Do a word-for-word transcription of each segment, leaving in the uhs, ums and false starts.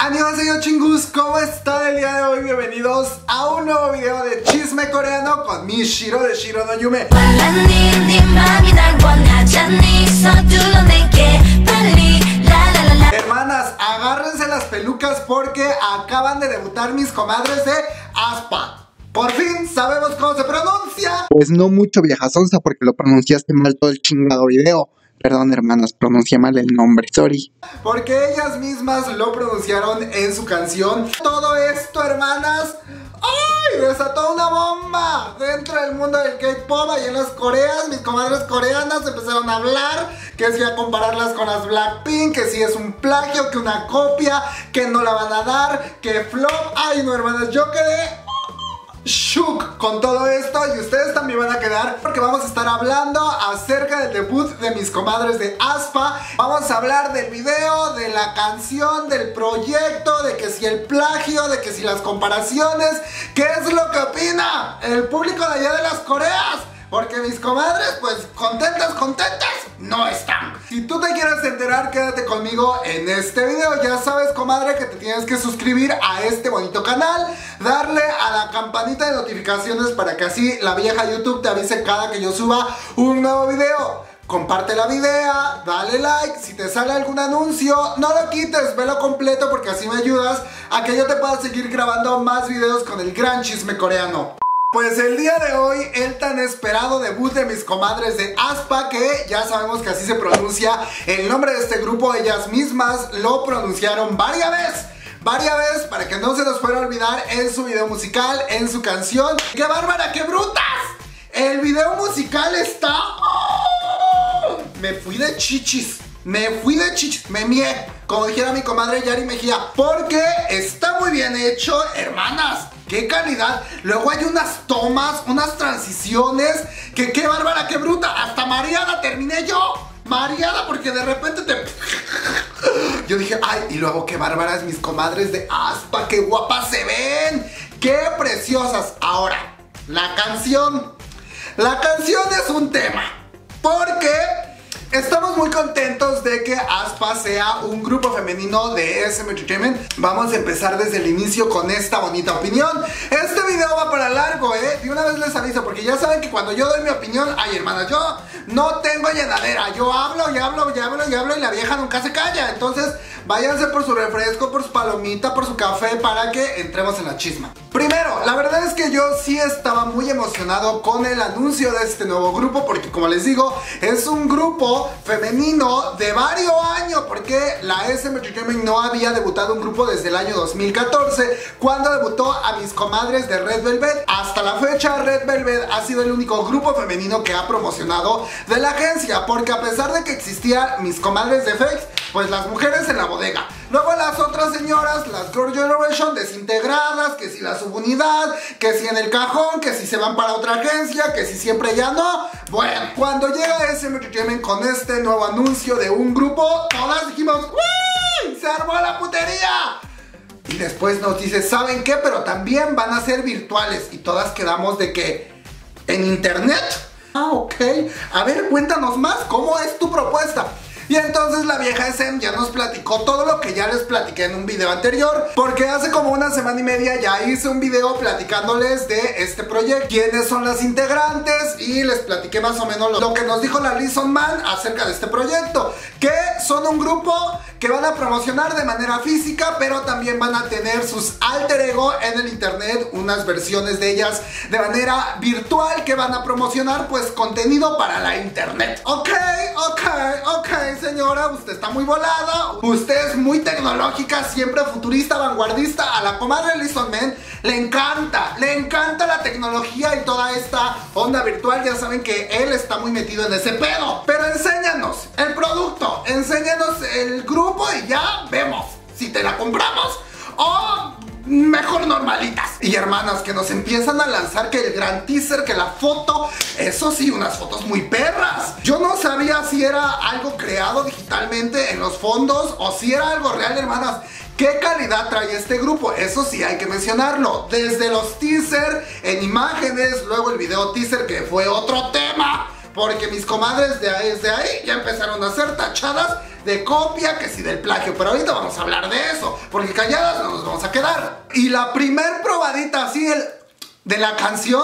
Annyeonghaseyo chingus, ¿cómo están el día de hoy? Bienvenidos a un nuevo video de chisme coreano con mi Shiro de Shiro no Yume. Hermanas, agárrense las pelucas porque acaban de debutar mis comadres de aespa. Por fin sabemos cómo se pronuncia. Pues no mucho, vieja sonsa, porque lo pronunciaste mal todo el chingado video. Perdón, hermanas, pronuncié mal el nombre, sorry. Porque ellas mismas lo pronunciaron en su canción. Todo esto, hermanas, ¡ay! Desató una bomba dentro del mundo del K-pop. Y en las Coreas, mis comadres coreanas empezaron a hablar que si a compararlas con las Blackpink, que si es un plagio, que una copia, que no la van a dar, que flop. Ay, no, hermanas, yo quedé shook con todo esto y ustedes también van a quedar, porque vamos a estar hablando acerca del debut de mis comadres de aespa. Vamos a hablar del video, de la canción, del proyecto, de que si el plagio, de que si las comparaciones. ¿Qué es lo que opina el público de allá de las Coreas? Porque mis comadres, pues, contentas, contentas, no están. Si tú te quieres enterar, quédate conmigo en este video. Ya sabes, comadre, que te tienes que suscribir a este bonito canal, darle a la campanita de notificaciones para que así la vieja YouTube te avise cada que yo suba un nuevo video. Comparte la video, dale like, si te sale algún anuncio, no lo quites, velo completo porque así me ayudas a que yo te pueda seguir grabando más videos con el gran chisme coreano. Pues el día de hoy, el tan esperado debut de mis comadres de aespa, que ya sabemos que así se pronuncia el nombre de este grupo. Ellas mismas lo pronunciaron varias veces, varias veces, para que no se nos fuera a olvidar en su video musical, en su canción. ¡Qué bárbara, qué brutas! El video musical está... ¡Oh! Me fui de chichis. Me fui de chichis, me mié, como dijera mi comadre Yari Mejía, porque está muy bien hecho, hermanas. ¡Qué calidad! Luego hay unas tomas, unas transiciones, que qué bárbara, qué bruta. Hasta mareada terminé yo, mareada, porque de repente te... Yo dije, ay, y luego qué bárbaras mis comadres de aespa, qué guapas se ven, qué preciosas. Ahora, la canción. La canción es un tema, porque... estamos muy contentos de que aespa sea un grupo femenino de S M Entertainment. Vamos a empezar desde el inicio con esta bonita opinión. Este video va para largo, eh. De una vez les aviso, porque ya saben que cuando yo doy mi opinión, ay, hermanas, yo no tengo llenadera. Yo hablo y hablo y hablo y hablo y la vieja nunca se calla. Entonces, váyanse por su refresco, por su palomita, por su café, para que entremos en la chisma. Primero, la verdad es que yo sí estaba muy emocionado con el anuncio de este nuevo grupo, porque como les digo, es un grupo femenino de varios años, porque la S M Entertainment no había debutado un grupo desde el año dos mil catorce, cuando debutó a mis comadres de Red Velvet. Hasta la fecha, Red Velvet ha sido el único grupo femenino que ha promocionado de la agencia, porque a pesar de que existían mis comadres de F X, pues las mujeres en la bodega. Luego las otras señoras, las Girl Generation, desintegradas, que si la subunidad, que si en el cajón, que si se van para otra agencia, que si siempre ya no. Bueno, cuando llega S M Entertainment con este nuevo anuncio de un grupo, todas dijimos, ¡uy! ¡Se armó la putería! Y después nos dice, ¿saben qué? Pero también van a ser virtuales. Y todas quedamos de que, ¿en internet? Ah, ok. A ver, cuéntanos más, ¿cómo es tu propuesta? Y entonces la vieja S M ya nos platicó todo lo que ya les platiqué en un video anterior, porque hace como una semana y media ya hice un video platicándoles de este proyecto, quiénes son las integrantes, y les platiqué más o menos lo, lo que nos dijo la Lison Man acerca de este proyecto, que son un grupo que van a promocionar de manera física, pero también van a tener sus alter ego en el internet, unas versiones de ellas de manera virtual que van a promocionar pues contenido para la internet. Ok, ok, ok, señora, usted está muy volada, usted es muy tecnológica, siempre futurista, vanguardista. A la comadre Lison Man le encanta, le encanta la tecnología y toda esta onda virtual. Ya saben que él está muy metido en ese pedo. Pero enséñanos el producto, enséñanos el grupo y ya vemos si te la compramos o mejor normalitas. Y hermanas, que nos empiezan a lanzar que el gran teaser, que la foto, eso sí, unas fotos muy perras. Yo no sabía si era algo creado digitalmente en los fondos o si era algo real, hermanas. ¿Qué calidad trae este grupo? Eso sí hay que mencionarlo. Desde los teasers en imágenes, luego el video teaser, que fue otro tema, porque mis comadres de ahí, desde ahí ya empezaron a hacer tachadas de copia, que si del plagio. Pero ahorita vamos a hablar de eso, porque calladas no nos vamos a quedar. Y la primer probadita así el, de la canción,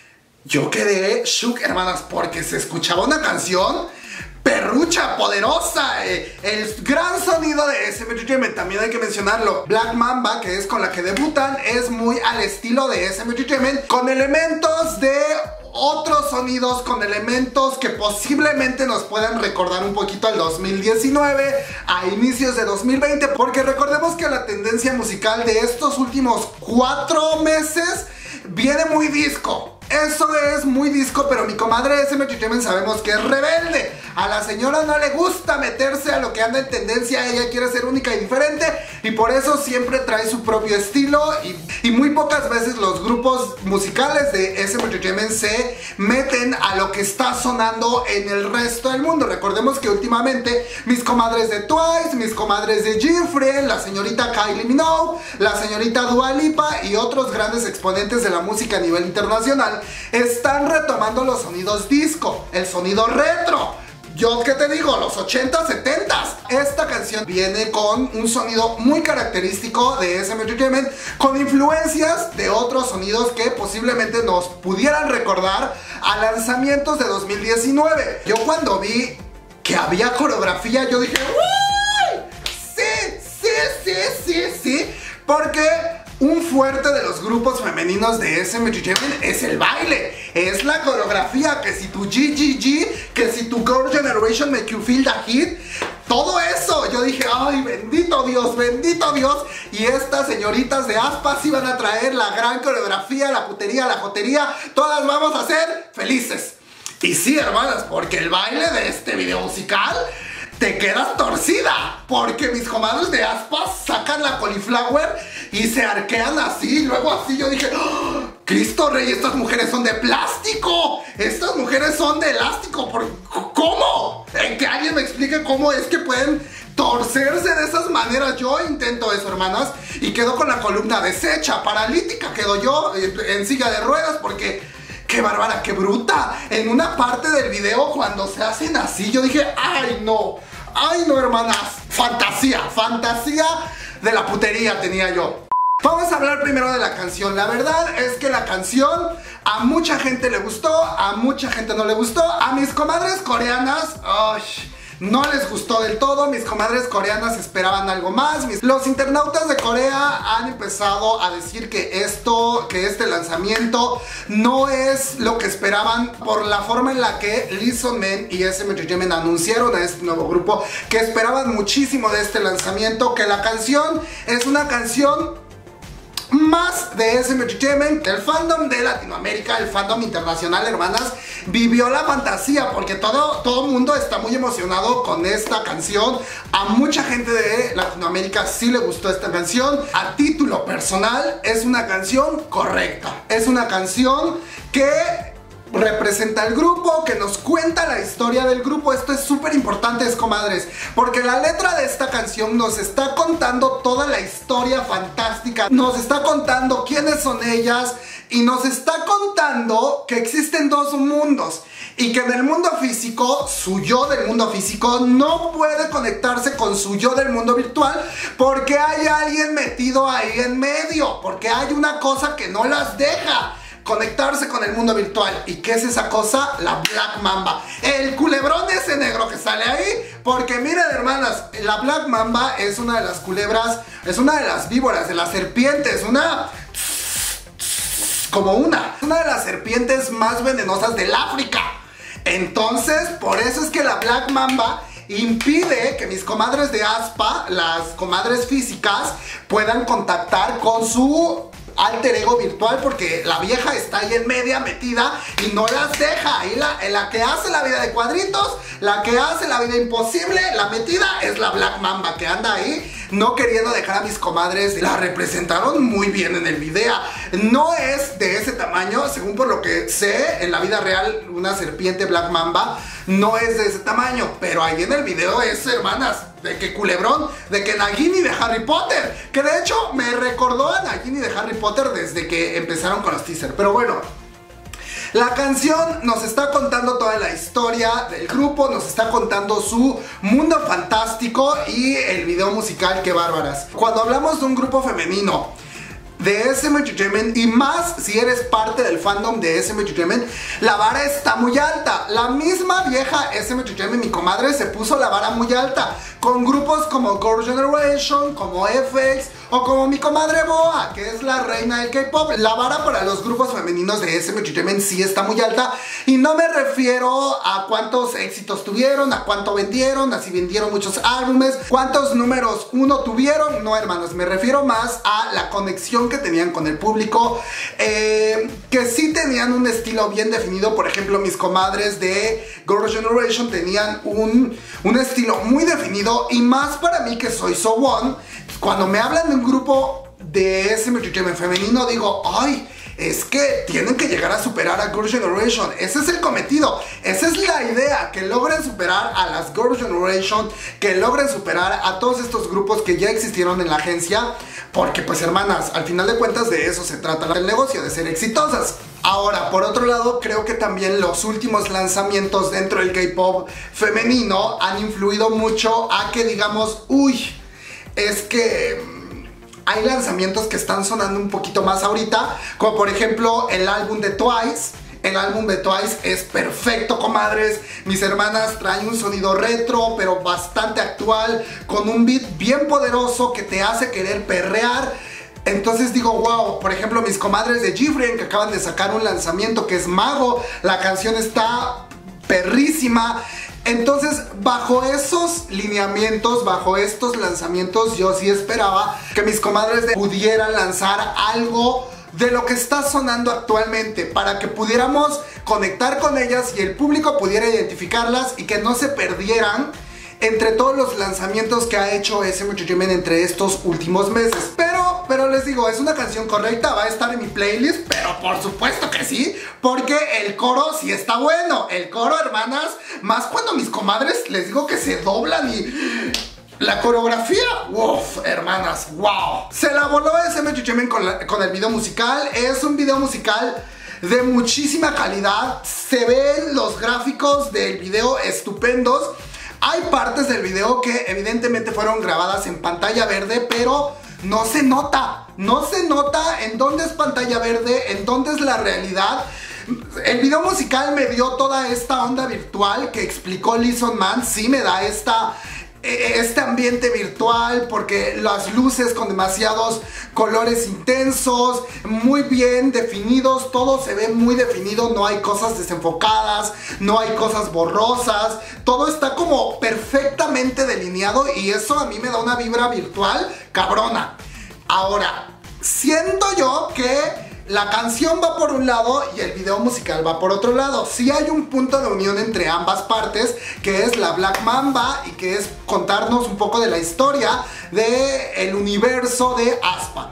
yo quedé shook, hermanas, porque se escuchaba una canción perrucha, poderosa, eh, el gran sonido de S M Entertainment, también hay que mencionarlo. Black Mamba, que es con la que debutan, es muy al estilo de S M Entertainment, con elementos de otros sonidos, con elementos que posiblemente nos puedan recordar un poquito al dos mil diecinueve, a inicios de dos mil veinte, porque recordemos que la tendencia musical de estos últimos cuatro meses viene muy disco. Eso es muy disco, pero mi comadre S M Entertainment sabemos que es rebelde. A la señora no le gusta meterse a lo que anda en tendencia, ella quiere ser única y diferente, y por eso siempre trae su propio estilo, y, y muy pocas veces los grupos musicales de S M Entertainment se meten a lo que está sonando en el resto del mundo. Recordemos que últimamente mis comadres de Twice, mis comadres de G-Friend, la señorita Kylie Minogue, la señorita Dua Lipa y otros grandes exponentes de la música a nivel internacional están retomando los sonidos disco, el sonido retro. Yo qué te digo, los ochentas, setentas. Esta canción viene con un sonido muy característico de S M Entertainment, con influencias de otros sonidos que posiblemente nos pudieran recordar a lanzamientos de dos mil diecinueve. Yo cuando vi que había coreografía, yo dije ¡uy! Sí, sí, sí, sí, sí, porque un fuerte de los grupos femeninos de S M Entertainment es el baile, es la coreografía, que si tu G G G, que si tu Girl Generation Make You Feel the Heat, todo eso. Yo dije, ay, bendito Dios, bendito Dios. Y estas señoritas de aspas iban a traer la gran coreografía, la putería, la jotería, todas vamos a ser felices. Y sí, hermanas, porque el baile de este video musical te quedas torcida, porque mis comadres de aspas sacan la cauliflower y se arquean así, luego así. Yo dije, ¡oh, Cristo Rey, estas mujeres son de plástico! Estas mujeres son de elástico. ¿Por cómo? En que alguien me explique cómo es que pueden torcerse de esas maneras. Yo intento eso, hermanas, y quedo con la columna deshecha, paralítica quedo yo en silla de ruedas, porque ¡qué bárbara, qué bruta! En una parte del video, cuando se hacen así, yo dije, ¡ay, no! ¡Ay, no, hermanas! Fantasía, fantasía de la putería tenía yo. Vamos a hablar primero de la canción. La verdad es que la canción a mucha gente le gustó, a mucha gente no le gustó. A mis comadres coreanas, ¡ay! No les gustó del todo. Mis comadres coreanas esperaban algo más. Mis... Los internautas de Corea han empezado a decir que esto, que este lanzamiento no es lo que esperaban, por la forma en la que Lee Sung-min y S M Entertainment anunciaron a este nuevo grupo, que esperaban muchísimo de este lanzamiento, que la canción es una canción más de S M Entertainment. El fandom de Latinoamérica, el fandom internacional, hermanas, vivió la fantasía, porque todo todo mundo está muy emocionado con esta canción. A mucha gente de Latinoamérica sí le gustó esta canción. A título personal, es una canción correcta. Es una canción que representa el grupo, que nos cuenta la historia del grupo. Esto es súper importante, comadres, porque la letra de esta canción nos está contando toda la historia fantástica, nos está contando quiénes son ellas, y nos está contando que existen dos mundos, y que en el mundo físico, su yo del mundo físico no puede conectarse con su yo del mundo virtual, porque hay alguien metido ahí en medio, porque hay una cosa que no las deja conectarse con el mundo virtual. ¿Y qué es esa cosa? La Black Mamba, el culebrón ese negro que sale ahí. Porque miren, hermanas, la Black Mamba es una de las culebras, es una de las víboras, de las serpientes, una... como una una de las serpientes más venenosas del África. Entonces, por eso es que la Black Mamba impide que mis comadres de aspa, las comadres físicas, puedan contactar con su alter ego virtual, porque la vieja está ahí en media metida y no las deja. Ahí la, la que hace la vida de cuadritos, la que hace la vida imposible, la metida es la Black Mamba, que anda ahí no queriendo dejar a mis comadres. La representaron muy bien en el video. No es de ese tamaño, según por lo que sé, en la vida real una serpiente Black Mamba no es de ese tamaño, pero ahí en el video es, hermanas, de que culebrón, de que Nagini de Harry Potter, que de hecho me recordó a Nagini de Harry Potter desde que empezaron con los teasers. Pero bueno, La canción nos está contando toda la historia del grupo, nos está contando su mundo fantástico y el video musical, qué bárbaras. Cuando hablamos de un grupo femenino de S M Entertainment, y más si eres parte del fandom de S M Entertainment, la vara está muy alta. La misma vieja S M Entertainment, mi comadre, se puso la vara muy alta con grupos como Girl Generation, como F X o como mi comadre Boa, que es la reina del K-pop. La vara para los grupos femeninos de S M Entertainment sí está muy alta, y no me refiero a cuántos éxitos tuvieron, a cuánto vendieron, a si vendieron muchos álbumes, cuántos números uno tuvieron. No, hermanos, me refiero más a la conexión que tenían con el público, eh, que sí tenían un estilo bien definido. Por ejemplo, mis comadres de Girl Generation tenían un, un estilo muy definido, y más para mí que soy So One, cuando me hablan de un grupo de S M Entertainment femenino, digo, ay, es que tienen que llegar a superar a Girl Generation. Ese es el cometido, esa es la idea, que logren superar a las Girl Generation, que logren superar a todos estos grupos que ya existieron en la agencia, porque pues hermanas, al final de cuentas de eso se trata el negocio, de ser exitosas. Ahora, por otro lado, creo que también los últimos lanzamientos dentro del K-pop femenino han influido mucho a que digamos, uy, es que hay lanzamientos que están sonando un poquito más ahorita, como por ejemplo el álbum de Twice. El álbum de Twice es perfecto, comadres. Mis hermanas traen un sonido retro, pero bastante actual, con un beat bien poderoso que te hace querer perrear. Entonces digo, wow, por ejemplo, mis comadres de G-Friend, que acaban de sacar un lanzamiento que es Mago. La canción está perrísima. Entonces, bajo esos lineamientos, bajo estos lanzamientos, yo sí esperaba que mis comadres de pudieran lanzar algo de lo que está sonando actualmente, para que pudiéramos conectar con ellas y el público pudiera identificarlas y que no se perdieran entre todos los lanzamientos que ha hecho S M Entertainment entre estos últimos meses. Pero, pero les digo, es una canción correcta, va a estar en mi playlist, pero por supuesto que sí, porque el coro sí está bueno. El coro, hermanas, más cuando mis comadres, les digo que se doblan y... la coreografía, uff, hermanas, wow. Se la voló S M Entertainment con, la, con el video musical. Es un video musical de muchísima calidad. Se ven los gráficos del video estupendos. Hay partes del video que evidentemente fueron grabadas en pantalla verde, pero no se nota. No se nota en dónde es pantalla verde, en dónde es la realidad. El video musical me dio toda esta onda virtual que explicó Lizon Man. Sí me da esta... este ambiente virtual, porque las luces con demasiados colores intensos, muy bien definidos, todo se ve muy definido, no hay cosas desenfocadas, no hay cosas borrosas, todo está como perfectamente delineado, y eso a mí me da una vibra virtual cabrona. Ahora, siento yo que la canción va por un lado y el video musical va por otro lado. Sí hay un punto de unión entre ambas partes, que es la Black Mamba, y que es contarnos un poco de la historia del universo de aespa.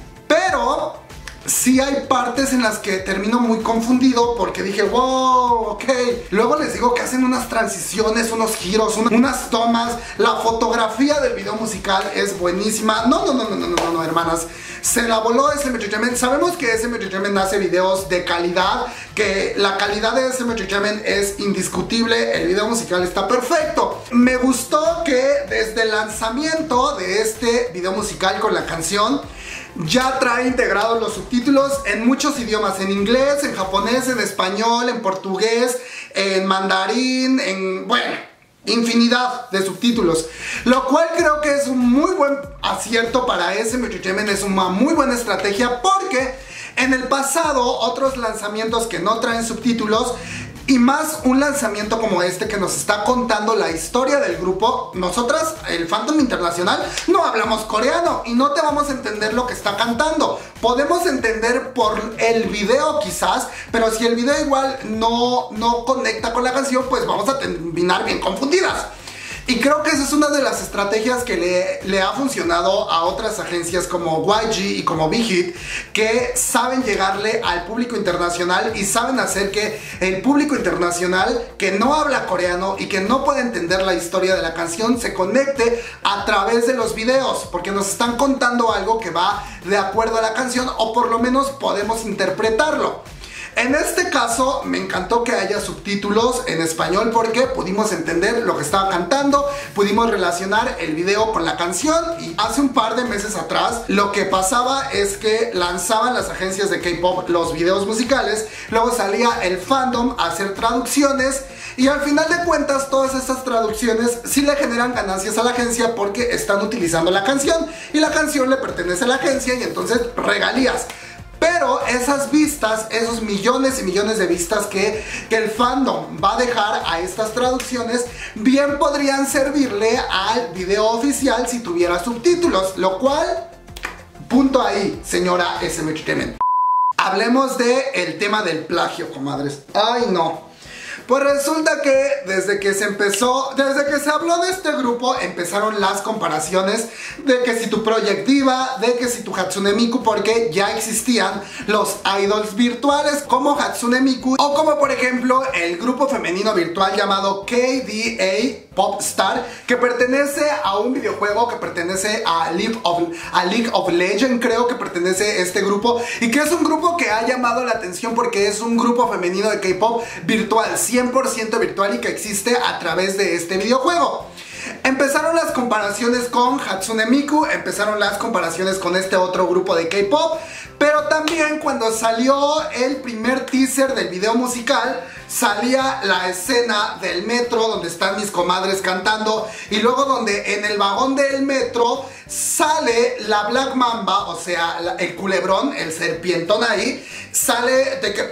Pero sí hay partes en las que termino muy confundido, porque dije, wow, ok. Luego les digo que hacen unas transiciones, unos giros, un, unas tomas. La fotografía del video musical es buenísima. No, no, no, no, no, no, no, no, hermanas. Se la voló S M Entertainment. Sabemos que S M Entertainment hace videos de calidad, que la calidad de S M Entertainment es indiscutible. El video musical está perfecto. Me gustó que desde el lanzamiento de este video musical con la canción ya trae integrados los subtítulos en muchos idiomas, en inglés, en japonés, en español, en portugués, en mandarín, en... bueno, infinidad de subtítulos, lo cual creo que es un muy buen acierto para S M Entertainment. Es una muy buena estrategia, porque en el pasado otros lanzamientos que no traen subtítulos, y más un lanzamiento como este que nos está contando la historia del grupo, nosotras, el fandom internacional, no hablamos coreano y no te vamos a entender lo que está cantando. Podemos entender por el video quizás, pero si el video igual no, no conecta con la canción, pues vamos a terminar bien confundidas. Y creo que esa es una de las estrategias que le, le ha funcionado a otras agencias como Y G y como Big Hit, que saben llegarle al público internacional y saben hacer que el público internacional que no habla coreano y que no puede entender la historia de la canción se conecte a través de los videos, porque nos están contando algo que va de acuerdo a la canción, o por lo menos podemos interpretarlo. En este caso me encantó que haya subtítulos en español porque pudimos entender lo que estaba cantando, pudimos relacionar el video con la canción. Y hace un par de meses atrás lo que pasaba es que lanzaban las agencias de K-pop los videos musicales, luego salía el fandom a hacer traducciones y al final de cuentas todas estas traducciones sí le generan ganancias a la agencia porque están utilizando la canción y la canción le pertenece a la agencia y entonces regalías. Pero esas vistas, esos millones y millones de vistas que, que el fandom va a dejar a estas traducciones, bien podrían servirle al video oficial si tuviera subtítulos, lo cual, punto ahí, señora S M Entertainment. Hablemos del tema del plagio, comadres. Ay, no. Pues resulta que desde que se empezó, desde que se habló de este grupo, empezaron las comparaciones de que si tu Project Diva, de que si tu Hatsune Miku, porque ya existían los idols virtuales como Hatsune Miku o como por ejemplo el grupo femenino virtual llamado K D A Popstar, que pertenece a un videojuego que pertenece a League of, a League of Legends, creo que pertenece a este grupo, y que es un grupo que ha llamado la atención porque es un grupo femenino de K-pop virtual, cien por ciento virtual, y que existe a través de este videojuego. Empezaron las comparaciones con Hatsune Miku, empezaron las comparaciones con este otro grupo de K-pop, pero también cuando salió el primer teaser del video musical, salía la escena del metro donde están mis comadres cantando y luego donde en el vagón del metro sale la Black Mamba, o sea, la, el culebrón, el serpientón ahí, sale de que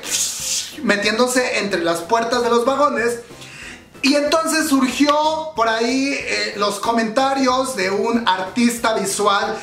metiéndose entre las puertas de los vagones. Y entonces surgió por ahí eh, los comentarios de un artista visual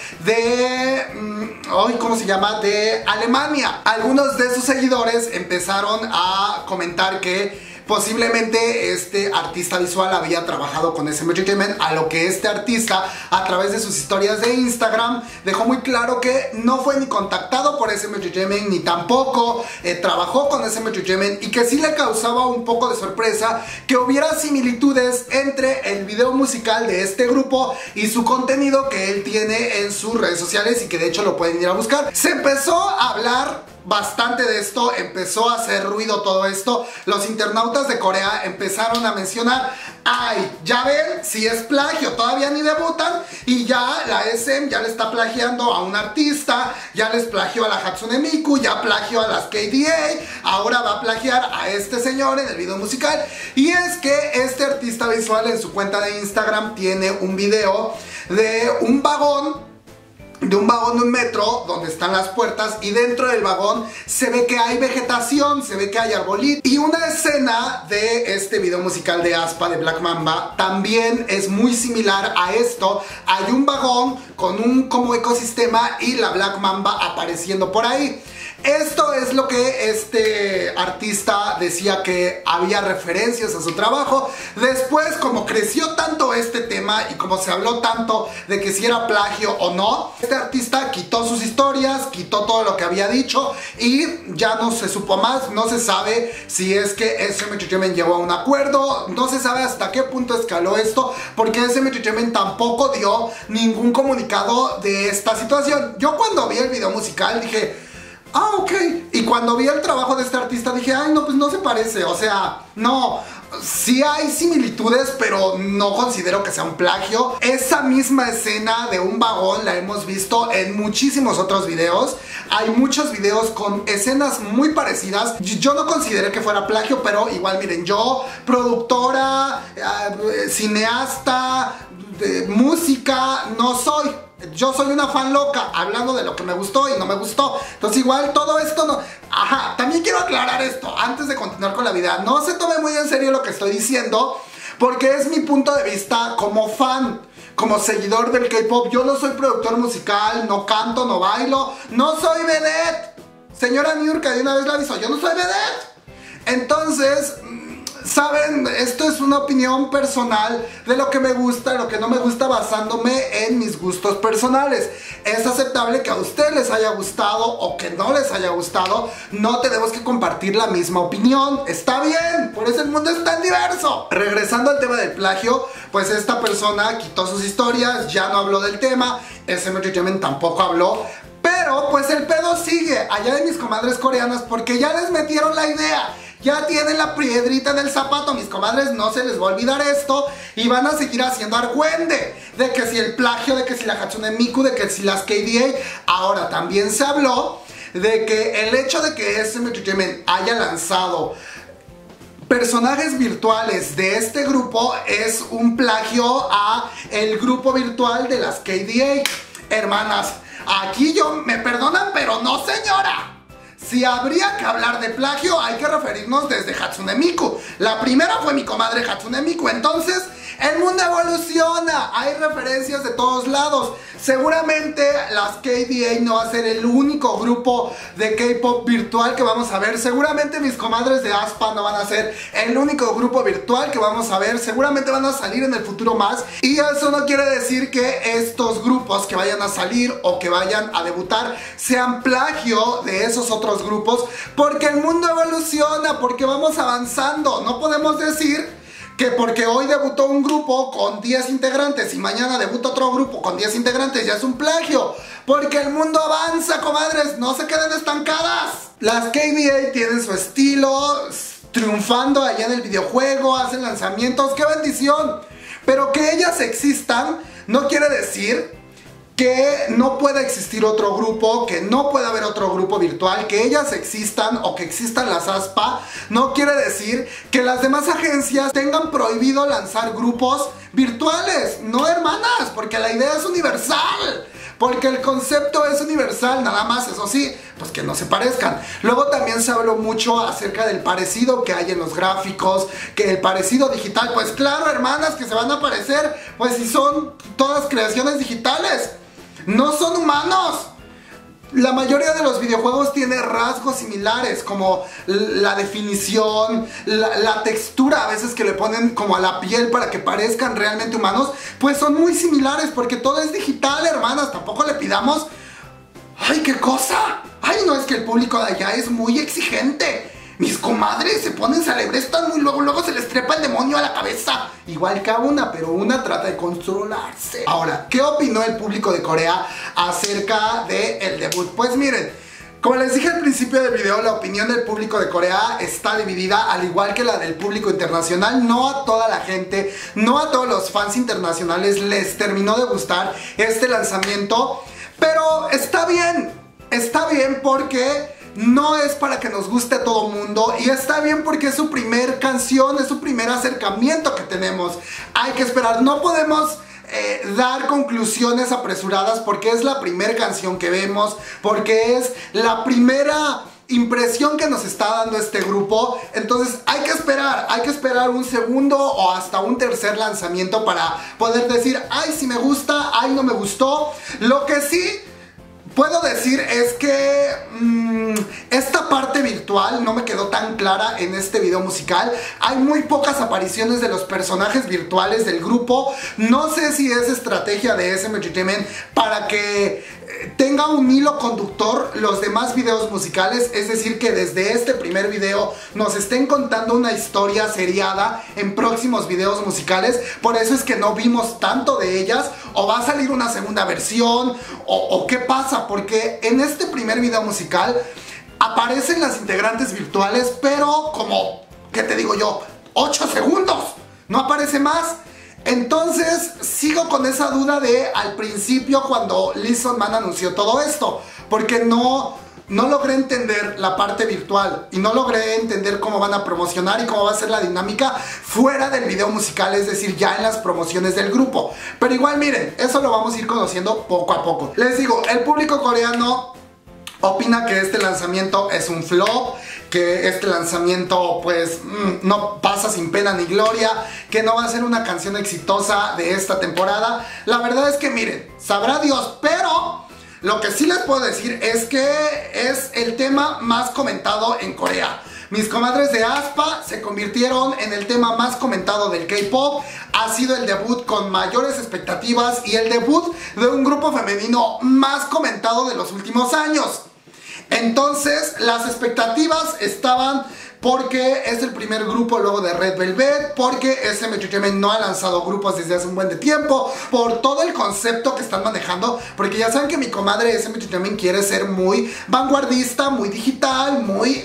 de, mmm, ¿cómo se llama? De Alemania. Algunos de sus seguidores empezaron a comentar que posiblemente este artista visual había trabajado con S M Entertainment, a lo que este artista, a través de sus historias de Instagram, dejó muy claro que no fue ni contactado por S M Entertainment, ni tampoco eh, trabajó con S M Entertainment, y que sí le causaba un poco de sorpresa que hubiera similitudes entre el video musical de este grupo y su contenido que él tiene en sus redes sociales, y que de hecho lo pueden ir a buscar. Se empezó a hablar bastante de esto, empezó a hacer ruido todo esto. Los internautas de Corea empezaron a mencionar: ay, ya ven, si es plagio, todavía ni debutan y ya la S M ya le está plagiando a un artista, ya les plagió a la Hatsune Miku, ya plagió a las K D A, ahora va a plagiar a este señor en el video musical. Y es que este artista visual en su cuenta de Instagram tiene un video de un vagón de un vagón de un metro donde están las puertas, y dentro del vagón se ve que hay vegetación, se ve que hay arbolito, y una escena de este video musical de Aespa de Black Mamba también es muy similar a esto. Hay un vagón con un como ecosistema y la Black Mamba apareciendo por ahí. Esto es lo que este artista decía, que había referencias a su trabajo. Después, como creció tanto este tema y como se habló tanto de que si era plagio o no, este artista quitó sus historias, quitó todo lo que había dicho y ya no se supo más. No se sabe si es que S M Entertainment llegó a un acuerdo, no se sabe hasta qué punto escaló esto, porque S M Entertainment tampoco dio ningún comunicado de esta situación. Yo cuando vi el video musical dije: ah, ok. Y cuando vi el trabajo de este artista dije: ay, no, pues no se parece. O sea, no, sí hay similitudes, pero no considero que sea un plagio. Esa misma escena de un vagón la hemos visto en muchísimos otros videos. Hay muchos videos con escenas muy parecidas. Yo no consideré que fuera plagio, pero igual miren, yo, productora, eh, cineasta, de música, no soy. Yo soy una fan loca, hablando de lo que me gustó y no me gustó. Entonces igual todo esto no... Ajá, también quiero aclarar esto antes de continuar con la vida. No se tome muy en serio lo que estoy diciendo, porque es mi punto de vista como fan, como seguidor del K-pop. Yo no soy productor musical, no canto, no bailo, no soy vedette. Señora Niurka, de una vez la aviso, yo no soy vedette. Entonces... saben, esto es una opinión personal de lo que me gusta, lo que no me gusta, basándome en mis gustos personales. Es aceptable que a ustedes les haya gustado o que no les haya gustado. No tenemos que compartir la misma opinión. Está bien, por eso el mundo es tan diverso. Regresando al tema del plagio, pues esta persona quitó sus historias, ya no habló del tema. S M Entertainment tampoco habló. Pero Pero pues el pedo sigue allá de mis comadres coreanas porque ya les metieron la idea. Ya tienen la piedrita en el zapato, mis comadres, no se les va a olvidar esto. Y van a seguir haciendo argüende de que si el plagio, de que si la Hatsune Miku, de que si las K D A. Ahora también se habló de que el hecho de que S M Entertainment haya lanzado personajes virtuales de este grupo es un plagio a el grupo virtual de las K D A. Hermanas, aquí yo, me perdonan, pero no, señora. Si habría que hablar de plagio, hay que referirnos desde Hatsune Miku. La primera fue mi comadre Hatsune Miku. Entonces, el mundo evoluciona. Hay referencias de todos lados. Seguramente las K D A no va a ser el único grupo de K-pop virtual que vamos a ver. Seguramente mis comadres de aespa no van a ser el único grupo virtual que vamos a ver. Seguramente van a salir en el futuro más. Y eso no quiere decir que estos grupos que vayan a salir o que vayan a debutar sean plagio de esos otros grupos, porque el mundo evoluciona, porque vamos avanzando. No podemos decir que porque hoy debutó un grupo con diez integrantes y mañana debuta otro grupo con diez integrantes ya es un plagio, porque el mundo avanza, comadres, no se queden estancadas. Las K D A tienen su estilo, triunfando allá en el videojuego, hacen lanzamientos, qué bendición. Pero que ellas existan no quiere decir que no pueda existir otro grupo, que no pueda haber otro grupo virtual, que ellas existan o que existan las aespa, no quiere decir que las demás agencias tengan prohibido lanzar grupos virtuales. No, hermanas, porque la idea es universal. Porque el concepto es universal, nada más, eso sí, pues que no se parezcan. Luego también se habló mucho acerca del parecido que hay en los gráficos, que el parecido digital, pues claro, hermanas, que se van a parecer, pues si son todas creaciones digitales. No son humanos. La mayoría de los videojuegos tiene rasgos similares, como la definición, la, la textura a veces que le ponen como a la piel para que parezcan realmente humanos, pues son muy similares porque todo es digital, hermanas. Tampoco le pidamos, ¡ay, qué cosa! ¡Ay, no, es que el público de allá es muy exigente! Mis comadres se ponen celebrestas y luego, luego se les trepa el demonio a la cabeza. Igual que a una, pero una trata de controlarse. Ahora, ¿qué opinó el público de Corea acerca del debut? Pues miren, como les dije al principio del video, la opinión del público de Corea está dividida, al igual que la del público internacional. No a toda la gente, no a todos los fans internacionales les terminó de gustar este lanzamiento. Pero está bien, está bien porque no es para que nos guste a todo mundo, y está bien porque es su primer canción, es su primer acercamiento que tenemos. Hay que esperar, no podemos eh, dar conclusiones apresuradas porque es la primera canción que vemos, porque es la primera impresión que nos está dando este grupo. Entonces hay que esperar, hay que esperar un segundo o hasta un tercer lanzamiento para poder decir, ay, si me gusta, ay, no me gustó. Lo que sí puedo decir es que mmm, esta parte virtual no me quedó tan clara en este video musical. Hay muy pocas apariciones de los personajes virtuales del grupo. No sé si es estrategia de S M Entertainment para que eh, tenga un hilo conductor los demás videos musicales. Es decir, que desde este primer video nos estén contando una historia seriada en próximos videos musicales. Por eso es que no vimos tanto de ellas. O va a salir una segunda versión, o, o qué pasa, porque en este primer video musical aparecen las integrantes virtuales, pero como, ¿qué te digo yo? ocho segundos, no aparece más. Entonces sigo con esa duda de al principio cuando Listen Man anunció todo esto, porque no, no logré entender la parte virtual y no logré entender cómo van a promocionar y cómo va a ser la dinámica fuera del video musical, es decir, ya en las promociones del grupo. Pero igual miren, eso lo vamos a ir conociendo poco a poco. Les digo, el público coreano opina que este lanzamiento es un flop, que este lanzamiento pues mmm, no pasa sin pena ni gloria, que no va a ser una canción exitosa de esta temporada. La verdad es que miren, sabrá Dios, pero lo que sí les puedo decir es que es el tema más comentado en Corea. Mis comadres de aespa se convirtieron en el tema más comentado del K-pop. Ha sido el debut con mayores expectativas y el debut de un grupo femenino más comentado de los últimos años. Entonces las expectativas estaban porque es el primer grupo luego de Red Velvet, porque S M Entertainment no ha lanzado grupos desde hace un buen de tiempo, por todo el concepto que están manejando, porque ya saben que mi comadre S M Entertainment quiere ser muy vanguardista, muy digital, muy...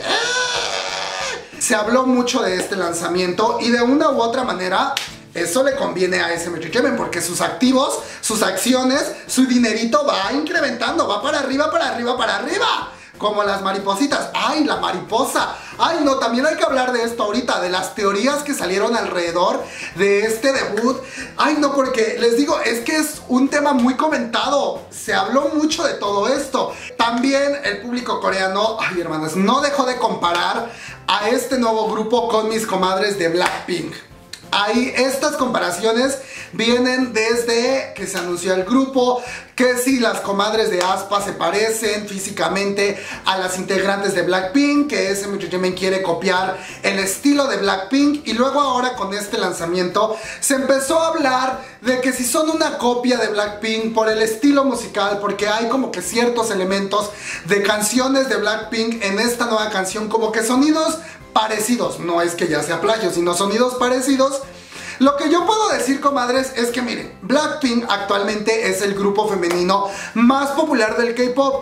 ¡Eh! Se habló mucho de este lanzamiento y de una u otra manera... Eso le conviene a S M Entertainment porque sus activos, sus acciones, su dinerito va incrementando, va para arriba, para arriba, para arriba. Como las maripositas. ¡Ay, la mariposa! ¡Ay, no! También hay que hablar de esto ahorita, de las teorías que salieron alrededor de este debut. ¡Ay, no! Porque les digo, es que es un tema muy comentado. Se habló mucho de todo esto. También el público coreano, ay, hermanas, no dejó de comparar a este nuevo grupo con mis comadres de Blackpink. Ahí estas comparaciones vienen desde que se anunció el grupo, que si las comadres de aespa se parecen físicamente a las integrantes de Blackpink, que S M Entertainment quiere copiar el estilo de Blackpink, y luego ahora con este lanzamiento se empezó a hablar de que si son una copia de Blackpink por el estilo musical, porque hay como que ciertos elementos de canciones de Blackpink en esta nueva canción, como que sonidos parecidos, no es que ya sea plagio, sino sonidos parecidos. Lo que yo puedo decir, comadres, es que miren, Blackpink actualmente es el grupo femenino más popular del K-pop.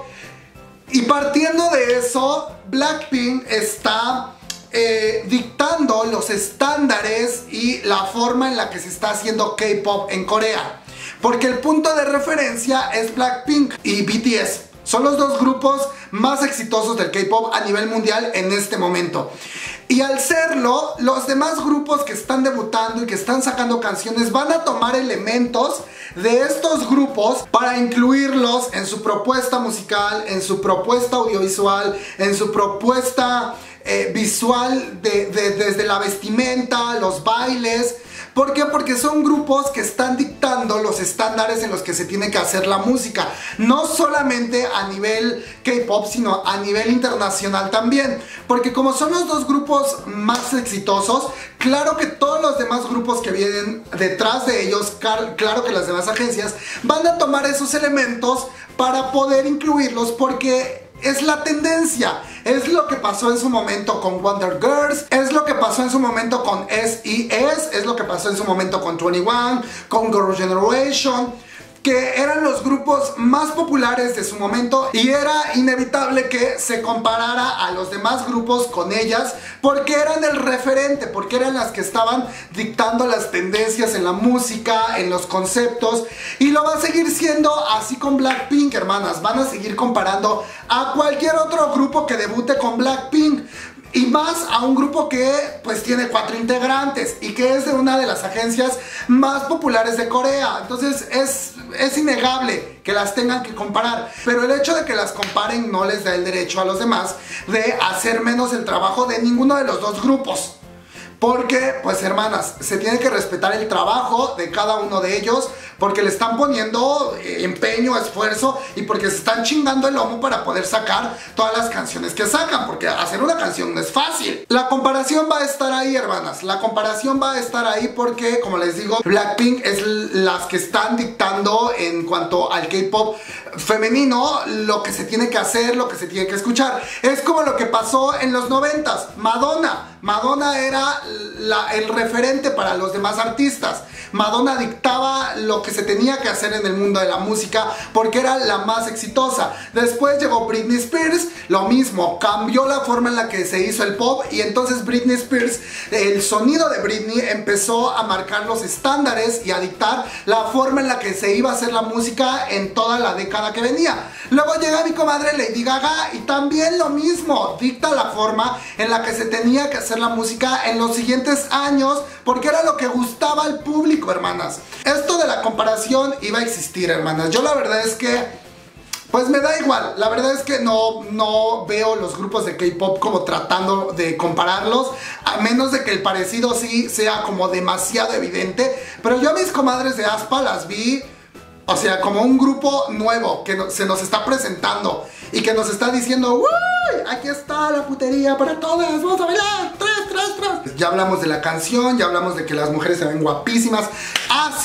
Y partiendo de eso, Blackpink está eh, dictando los estándares y la forma en la que se está haciendo K-pop en Corea. Porque el punto de referencia es Blackpink y B T S. Son los dos grupos más exitosos del K-pop a nivel mundial en este momento. Y al serlo, los demás grupos que están debutando y que están sacando canciones van a tomar elementos de estos grupos para incluirlos en su propuesta musical, en su propuesta audiovisual, en su propuesta eh, visual de, de, desde la vestimenta, los bailes. ¿Por qué? Porque son grupos que están dictando los estándares en los que se tiene que hacer la música. No solamente a nivel K-pop, sino a nivel internacional también. Porque como son los dos grupos más exitosos, claro que todos los demás grupos que vienen detrás de ellos, claro que las demás agencias, van a tomar esos elementos para poder incluirlos porque... es la tendencia, es lo que pasó en su momento con Wonder Girls, es lo que pasó en su momento con S E S, es lo que pasó en su momento con veintiuno, con Girl Generation, que eran los grupos más populares de su momento y era inevitable que se comparara a los demás grupos con ellas porque eran el referente, porque eran las que estaban dictando las tendencias en la música, en los conceptos, y lo va a seguir siendo así con Blackpink, hermanas. Van a seguir comparando a cualquier otro grupo que debute con Blackpink. Y más a un grupo que pues tiene cuatro integrantes y que es de una de las agencias más populares de Corea. Entonces es, es innegable que las tengan que comparar. Pero el hecho de que las comparen no les da el derecho a los demás de hacer menos el trabajo de ninguno de los dos grupos. Porque, pues hermanas, se tiene que respetar el trabajo de cada uno de ellos porque le están poniendo empeño, esfuerzo y porque se están chingando el lomo para poder sacar todas las canciones que sacan, porque hacer una canción no es fácil. La comparación va a estar ahí, hermanas, la comparación va a estar ahí porque, como les digo, Blackpink es las que están dictando en cuanto al K-pop femenino lo que se tiene que hacer, lo que se tiene que escuchar. Es como lo que pasó en los noventas, Madonna. Madonna era la, el referente para los demás artistas. Madonna dictaba lo que se tenía que hacer en el mundo de la música porque era la más exitosa. Después llegó Britney Spears, lo mismo, cambió la forma en la que se hizo el pop y entonces Britney Spears, el sonido de Britney empezó a marcar los estándares y a dictar la forma en la que se iba a hacer la música en toda la década que venía. Luego llega mi comadre Lady Gaga y también lo mismo, dicta la forma en la que se tenía que hacer la música en los siguientes años porque era lo que gustaba al público, hermanas. Esto de la comparación iba a existir, hermanas. Yo la verdad es que pues me da igual, la verdad es que no, no veo los grupos de K-pop como tratando de compararlos, a menos de que el parecido sí sea como demasiado evidente. Pero yo a mis comadres de aespa las vi, o sea, como un grupo nuevo que no, se nos está presentando y que nos está diciendo, ¡uy! Aquí está la putería para todas, vamos a bailar, tres, tres, tres. Ya hablamos de la canción, ya hablamos de que las mujeres se ven guapísimas. Ah, sí,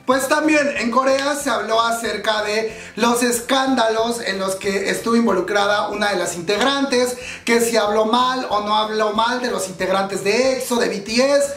Pues también en Corea se habló acerca de los escándalos en los que estuvo involucrada una de las integrantes, que si habló mal o no habló mal de los integrantes de EXO, de B T S.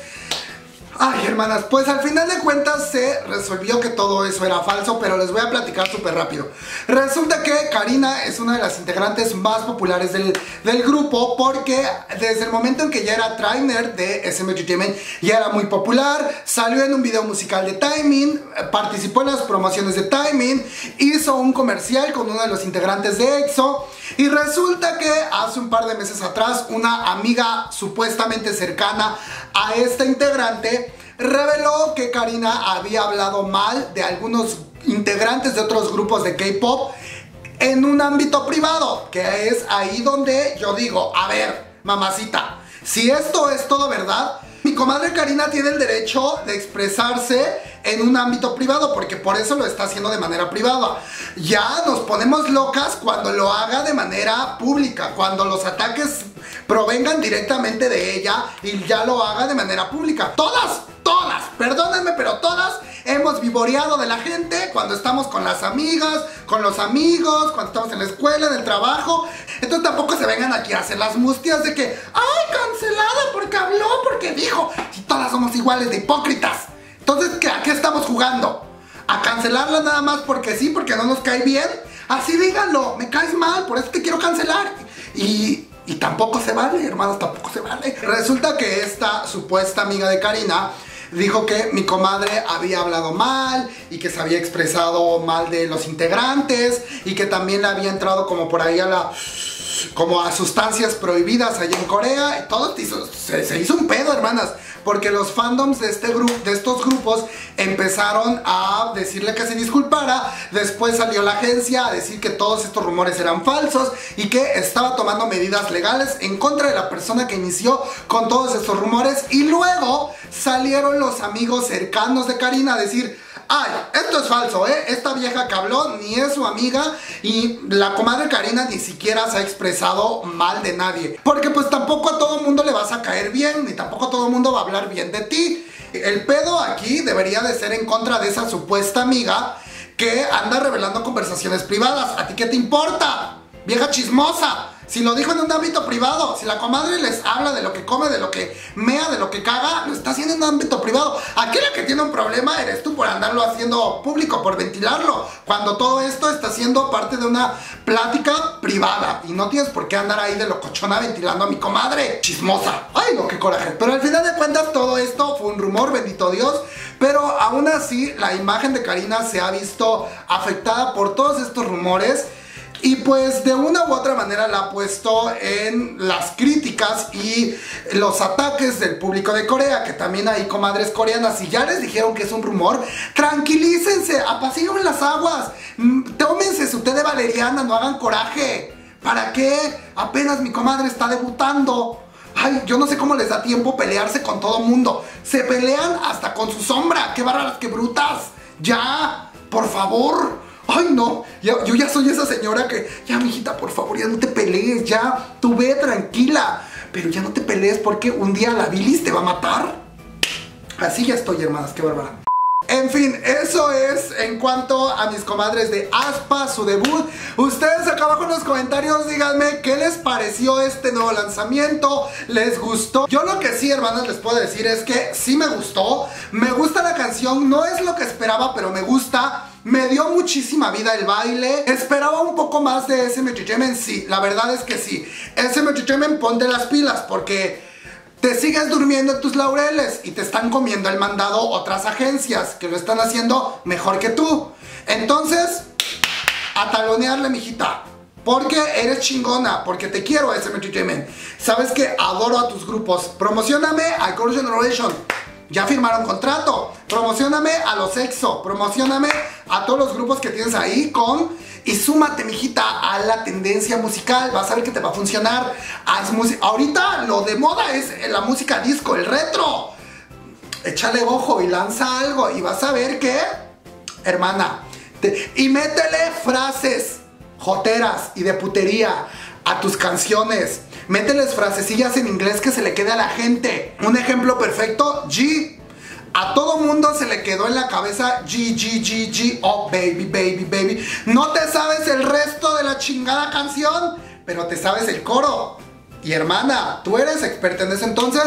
Ay, hermanas, pues al final de cuentas se resolvió que todo eso era falso, pero les voy a platicar súper rápido. Resulta que Karina es una de las integrantes más populares del, del grupo, porque desde el momento en que ya era trainer de S M Entertainment, ya era muy popular, salió en un video musical de Taemin, participó en las promociones de Taemin, hizo un comercial con uno de los integrantes de EXO, y resulta que hace un par de meses atrás una amiga supuestamente cercana a esta integrante reveló que Karina había hablado mal de algunos integrantes de otros grupos de K-pop en un ámbito privado, que es ahí donde yo digo, a ver, mamacita, si esto es todo verdad, mi comadre Karina tiene el derecho de expresarse en un ámbito privado, porque por eso lo está haciendo de manera privada. Ya nos ponemos locas cuando lo haga de manera pública, cuando los ataques provengan directamente de ella y ya lo haga de manera pública. Todas, todas, perdónenme, pero todas hemos vivoreado de la gente cuando estamos con las amigas, con los amigos, cuando estamos en la escuela, en el trabajo. Entonces tampoco se vengan aquí a hacer las mustias de que ¡ay, cancelada porque habló, porque dijo! Si todas somos iguales de hipócritas. Entonces, ¿a qué estamos jugando? ¿A cancelarla nada más porque sí, porque no nos cae bien? Así díganlo, me caes mal, por eso te quiero cancelar. Y... Y tampoco se vale, hermanos, tampoco se vale. Resulta que esta supuesta amiga de Karina dijo que mi comadre había hablado mal y que se había expresado mal de los integrantes y que también le había entrado como por ahí a la... como a sustancias prohibidas allá en Corea. Y todo hizo, se, se hizo un pedo, hermanas, porque los fandoms de, este grupo, de estos grupos empezaron a decirle que se disculpara. Después salió la agencia a decir que todos estos rumores eran falsos y que estaba tomando medidas legales en contra de la persona que inició con todos estos rumores. Y luego salieron los amigos cercanos de Karina a decir: ay, esto es falso, ¿eh? Esta vieja que habló ni es su amiga y la comadre Karina ni siquiera se ha expresado mal de nadie. Porque pues tampoco a todo mundo le vas a caer bien, ni tampoco a todo mundo va a hablar bien de ti. El pedo aquí debería de ser en contra de esa supuesta amiga que anda revelando conversaciones privadas. ¿A ti qué te importa, vieja chismosa? Si lo dijo en un ámbito privado, si la comadre les habla de lo que come, de lo que mea, de lo que caga, lo está haciendo en un ámbito privado. Aquí la que tiene un problema eres tú por andarlo haciendo público, por ventilarlo, cuando todo esto está siendo parte de una plática privada. Y no tienes por qué andar ahí de locochona ventilando a mi comadre chismosa. Ay, no, qué coraje. Pero al final de cuentas todo esto fue un rumor, bendito Dios. Pero aún así la imagen de Karina se ha visto afectada por todos estos rumores. Y pues de una u otra manera la ha puesto en las críticas y los ataques del público de Corea, que también hay comadres coreanas y ya les dijeron que es un rumor. Tranquilícense, apaciguen las aguas, tómense su té de valeriana, no hagan coraje. ¿Para qué? Apenas mi comadre está debutando. Ay, yo no sé cómo les da tiempo pelearse con todo mundo. Se pelean hasta con su sombra. ¡Qué bárbaras, qué brutas! ¡Ya! ¡Por favor! Ay, no, ya, yo ya soy esa señora que, ya, mijita, por favor, ya no te pelees, ya, tú ve tranquila, pero ya no te pelees porque un día la bilis te va a matar. Así ya estoy, hermanas, qué bárbara. En fin, eso es en cuanto a mis comadres de aespa, su debut. Ustedes acá abajo en los comentarios díganme qué les pareció este nuevo lanzamiento. ¿Les gustó? Yo lo que sí, hermanas, les puedo decir es que sí me gustó. Me gusta la canción, no es lo que esperaba, pero me gusta. Me dio muchísima vida el baile. Esperaba un poco más de S M Entertainment, sí, la verdad es que sí. S M Entertainment, ponte las pilas porque te sigues durmiendo en tus laureles y te están comiendo el mandado otras agencias que lo están haciendo mejor que tú. Entonces, a talonearle, mijita, porque eres chingona, porque te quiero, S M Entertainment. Sabes que adoro a tus grupos. Promocióname a Girls' Generation. Ya firmaron contrato. Promocióname a los EXO. Promocióname a todos los grupos que tienes ahí con... Y súmate, mijita, a la tendencia musical. Vas a ver que te va a funcionar. Haz música. Ahorita lo de moda es la música disco, el retro. Échale ojo y lanza algo. Y vas a ver que, hermana, te... y métele frases joteras y de putería a tus canciones. Mételes frasecillas en inglés que se le quede a la gente. Un ejemplo perfecto, G. A todo mundo se le quedó en la cabeza G, G, G, G, oh baby, baby, baby. No te sabes el resto de la chingada canción, pero te sabes el coro. Y hermana, tú eres experta en eso, entonces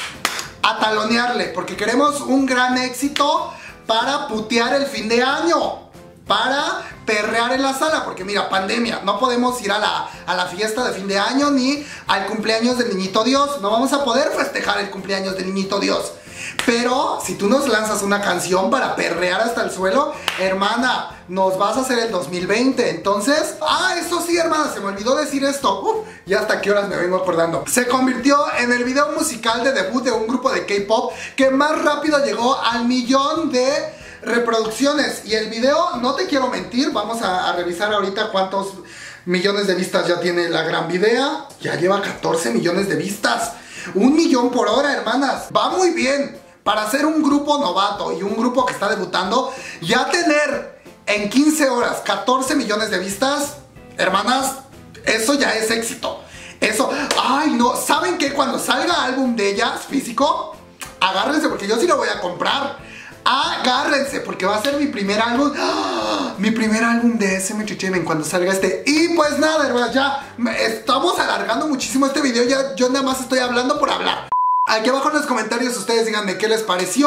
a talonearle, porque queremos un gran éxito para putear el fin de año, para perrear en la sala, porque mira, pandemia, no podemos ir a la, a la fiesta de fin de año ni al cumpleaños del niñito Dios, no vamos a poder festejar el cumpleaños del niñito Dios. Pero si tú nos lanzas una canción para perrear hasta el suelo, hermana, nos vas a hacer el dos mil veinte. Entonces, ah, eso sí, hermana, se me olvidó decir esto. Uf, ya hasta qué horas me vengo acordando. Se convirtió en el video musical de debut de un grupo de K-pop que más rápido llegó al millón de reproducciones. Y el video, no te quiero mentir, vamos a, a revisar ahorita cuántos millones de vistas ya tiene la gran video. Ya lleva catorce millones de vistas. Un millón por hora, hermanas. Va muy bien. Para ser un grupo novato y un grupo que está debutando, ya tener en quince horas catorce millones de vistas, hermanas, eso ya es éxito. Eso, ay no, ¿saben qué? Cuando salga álbum de ellas físico, agárrense porque yo sí lo voy a comprar. Agárrense porque va a ser mi primer álbum. ¡Oh! Mi primer álbum de S M Entertainment cuando salga este. Y pues nada, hermanas, ya estamos alargando muchísimo este video. Ya yo nada más estoy hablando por hablar. Aquí abajo en los comentarios ustedes díganme qué les pareció.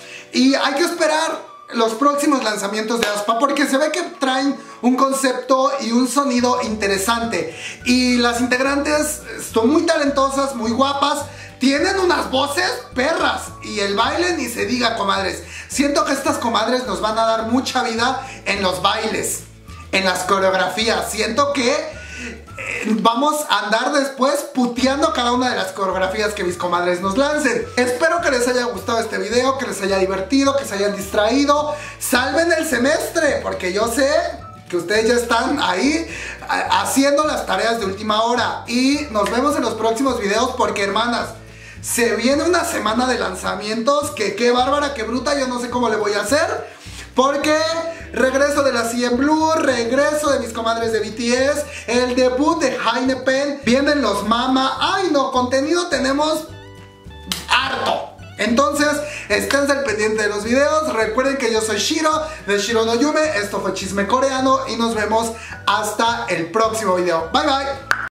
Y hay que esperar los próximos lanzamientos de aespa porque se ve que traen un concepto y un sonido interesante. Y las integrantes son muy talentosas, muy guapas. Tienen unas voces perras. Y el baile ni se diga, comadres. Siento que estas comadres nos van a dar mucha vida en los bailes, en las coreografías. Siento que eh, vamos a andar después puteando cada una de las coreografías que mis comadres nos lancen. Espero que les haya gustado este video, que les haya divertido, que se hayan distraído. Salven el semestre, porque yo sé que ustedes ya están ahí haciendo las tareas de última hora. Y nos vemos en los próximos videos porque, hermanas, se viene una semana de lanzamientos que qué bárbara, qué bruta, yo no sé cómo le voy a hacer. Porque regreso de la C N Blue, regreso de mis comadres de B T S, el debut de Heinepen, vienen los Mama. Ay no, contenido tenemos harto. Entonces, estén al pendiente de los videos. Recuerden que yo soy Shiro, de Shiro no Yume. Esto fue Chisme Coreano y nos vemos hasta el próximo video. Bye bye.